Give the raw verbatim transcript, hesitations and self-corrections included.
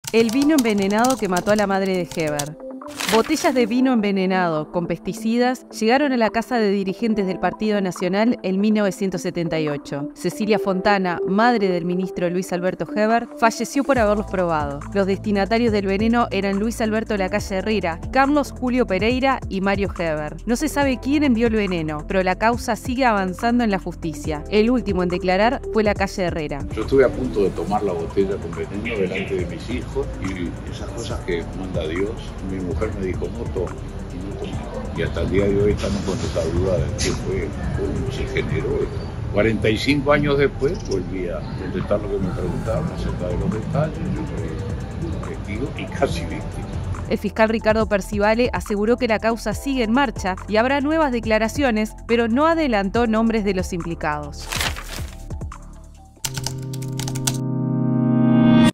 El vino envenenado que mató a la madre de Heber. Botellas de vino envenenado con pesticidas llegaron a la casa de dirigentes del Partido Nacional en mil novecientos setenta y ocho. Cecilia Fontana, madre del ministro Luis Alberto Heber, falleció por haberlos probado. Los destinatarios del veneno eran Luis Alberto Lacalle Herrera, Carlos Julio Pereira y Mario Heber. No se sabe quién envió el veneno, pero la causa sigue avanzando en la justicia. El último en declarar fue Lacalle Herrera. Yo estuve a punto de tomar la botella con veneno delante de mis hijos y esas cosas que manda Dios. Mi mujer me dijo no tomes y no tomé. Y hasta el día de hoy estamos con esa duda de qué fue, cómo se generó esto. cuarenta y cinco años después volví a contestar lo que me preguntaban acerca de los detalles. Yo soy un testigo y casi víctima. El fiscal Ricardo Percivale aseguró que la causa sigue en marcha y habrá nuevas declaraciones, pero no adelantó nombres de los implicados.